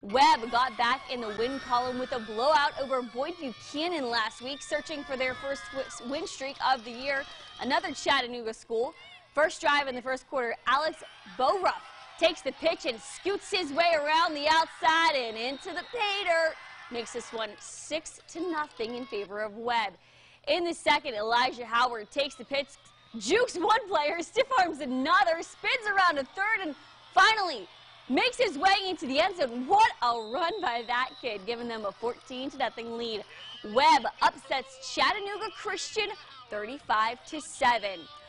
Webb got back in the win column with a blowout over Boyd Buchanan last week, searching for their first win streak of the year. Another Chattanooga school. First drive in the first quarter, Alex Bowruff takes the pitch and scoots his way around the outside and into the pay dirt. Makes this one 6-0 in favor of Webb. In the second, Elijah Howard takes the pitch, jukes one player, stiff arms another, spins around a third, and finally makes his way into the end zone. What a run by that kid, giving them a 14-0 lead. Webb upsets Chattanooga Christian 35-7.